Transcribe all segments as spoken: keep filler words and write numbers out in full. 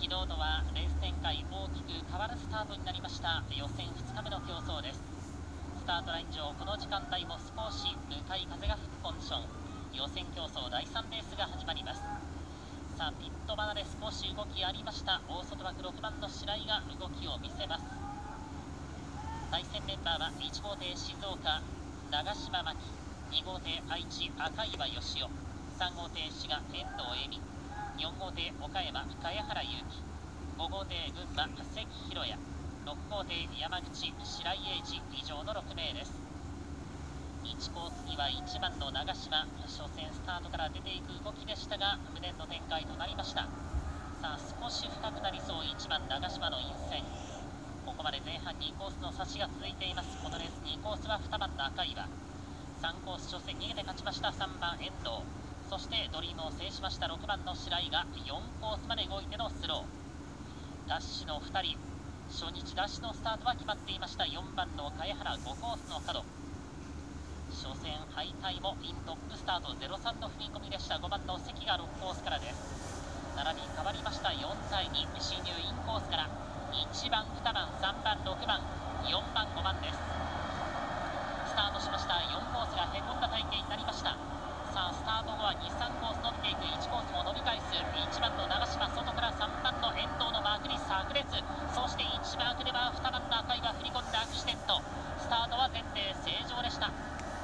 昨日とはレース展開大きく変わるスタートになりました。予選ふつかめの競争です。スタートライン上、この時間帯も少し向かい風が吹くコンディション。予選競争だいさんレースが始まります。さあ、ピット離れ少し動きありました。大外枠ろくばんの白井が動きを見せます。対戦メンバーはいち号艇静岡長島真希、に号艇愛知赤岩義雄、さん号艇滋賀遠藤恵美、よん号艇岡山茅原祐希、ご号艇群馬関弘也、ろく号艇山口白井英二、以上のろくめいです。いちコースにはいちばんの長島、初戦スタートから出ていく動きでしたが無念の展開となりました。さあ、少し深くなりそう。いちばん長島の陰線、ここまで前半にコースの差しが続いています。このレースにコースはにばんの赤岩、さんコース初戦逃げて勝ちましたさんばん遠藤、そしてドリームを制しましたろくばんの白井がよんコースまで動いてのスロー。ダッシュのふたり、初日ダッシュのスタートは決まっていました。よんばんの茅原ごコースの角、初戦敗退もイントップスタートゼロさんの踏み込みでした。ごばんの関がろくコースからです。並び変わりました。よんたいに、進入インコースからいちばん、にばん、さんばん、ろくばん、よんばん、ごばんです。スタートしました。よんコースがへこんだ体型になりました。さあ、スタート後はに、さんコース伸びていく。いちコースも伸び返す。いちばんの長島、外からさんばんの遠藤のマークに炸裂。そしていちマークではにばんの赤いが振り込んだアクシデント。スタートは前提正常でした。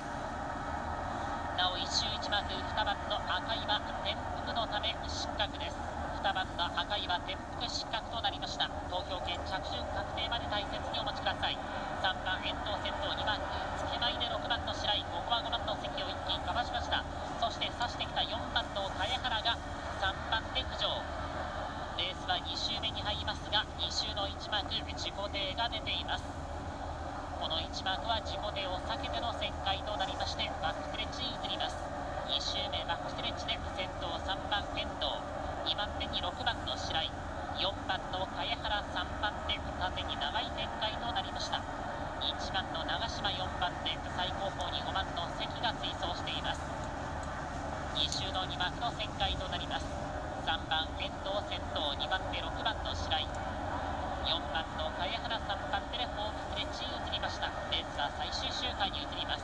なおいっ周いちマーク、にばんの赤いは転覆のため失格です。にばんの赤いは転覆失格となりました。投票権着順確定まで大切にお待ちください。さんばん遠藤先頭、にマーク付け前でろくばんの白井、ここはごばんの関を一気にかわしました。そして差してきたよんばんの茅原がさんばんで浮上。レースはに周目に入りますが、に周のいちマーク自己艇が出ています。このいちマークは自己艇を避けての旋回となりまして、バックストレッチに移ります。に周目バックストレッチで先頭さんばん遠藤、にばん手にろくばんの白井、よんばんの茅原、さんばん手縦に長い展開となりました。いちばんの長島、よんばん手最後方にごばんの関が追走しています。に周のにマークの旋回となります。さんばん遠藤先頭、にばん手ろくばんの白井、よんばんの茅原、さんばん手でホームストレッチに移りました。レースは最終周回に移ります。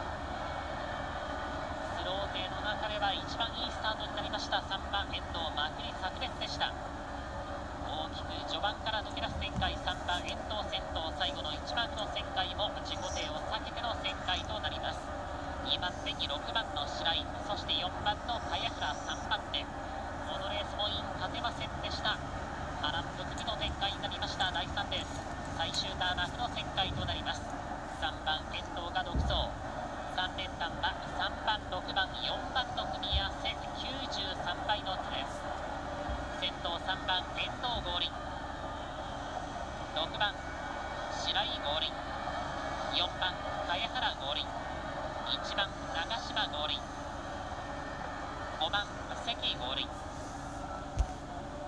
スロー勢の中では一番いいスタートになりました。さんばん遠藤、まくり炸裂でした。大きく序盤から抜け出す展開。さんばん遠藤先頭、最後のいちマークの旋回も自己艇を避けての旋回となります。にばん手にろくばんの白井、そしてよんばんの茅原、さんばん手。このレースもイン勝てませんでした。波乱含みの展開になりました。だいさんレース最終ターナーフの旋回となります。さんばん遠藤が独走、さん連単はさんばんろくばんよんばんの組み合わせ、きゅうじゅうさんばいの図です。先頭さんばん遠藤合輪、ろくばん白井合輪、よんばん茅原合輪、いちばん長島合輪、ごばん関合輪。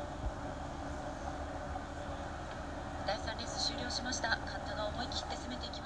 だいさんレース終了しました。勝ったのは思い切って攻めていき